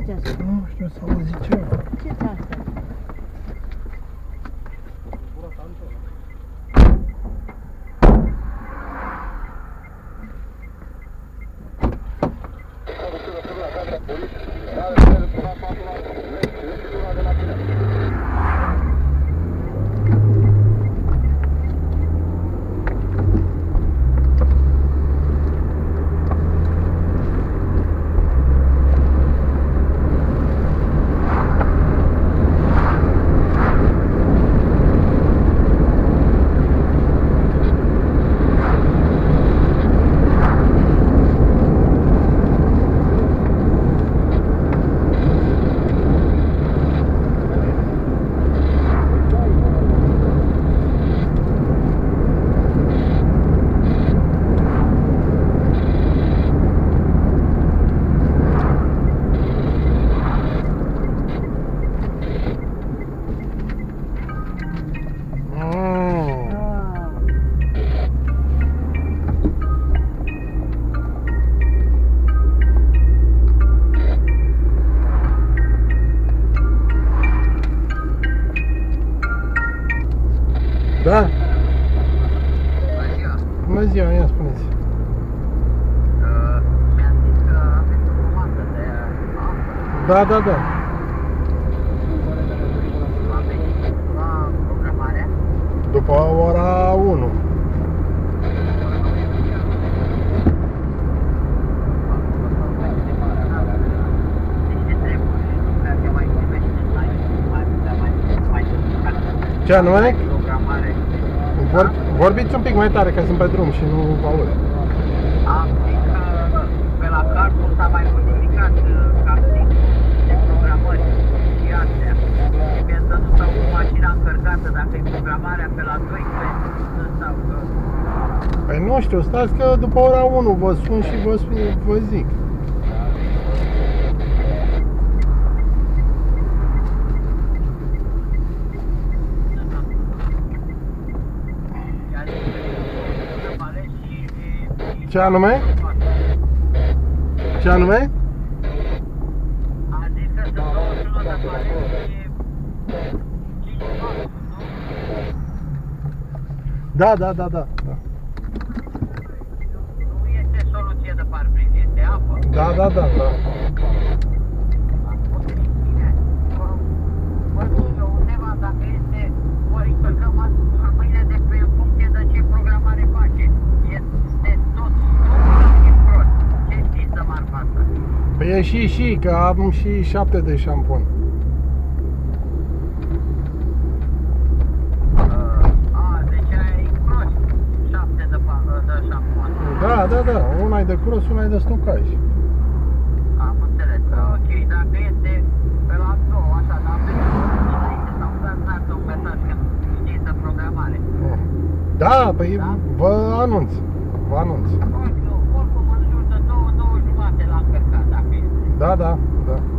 Ce-ți asta? Nu știu, s-a auzit ceva. Ce-ți asta? Da? Bună ziua! Bună ziua, ia spuneți. Mi-a zis că aveți o comandă de apă. Da, da, da. Va veni la programarea? După ora 1. Ce anume? Vorbiți un pic mai tare, că sunt pe drum și nu vă aud. Am zis că pe la cartul s-a mai modificat cartul de programări și astea. Trebuie să nu stau cu mașina încărcată dacă e programarea pe la 12 sau că... Păi nu știu, stați că după ora 1 vă sun și vă zic. Ce anume? Ce anume? A zis că sunt 21 de paleți și 5 pași, nu? Da, da, da, da. Nu este soluție de parbriz, este apă. Da, da, da, da. Vă spun eu undeva dacă este, ori încărcăm mâine de pe în funcție de ce programare face. Este tot prost. Ce știți de marfa asta? Păi e și, că am și 7 de șampon. Deci ai prost 7 de șampon. Da, da, da. Una e de cross, una e de stocaj. Am înțeles. Ok, dacă este pe la 2, așa, dar aveți înainte sau dați dacă un mesaj când știți de programare. Da, păi vă anunț. Vă anunț. Oricum, în jur de 2 jumate l-am încărcat, dacă este. Da, da, da.